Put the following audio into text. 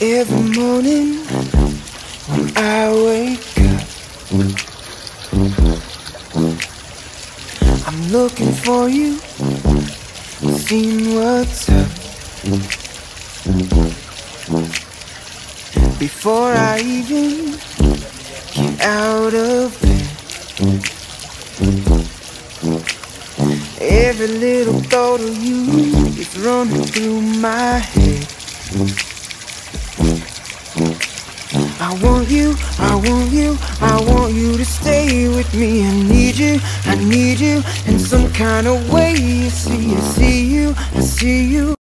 Every morning when I wake up, I'm looking for you, seeing what's up. Before I even get out of bed, every little thought of you is running through my head. I want you, I want you, I want you to stay with me. I need you in some kind of way. I see you, I see you.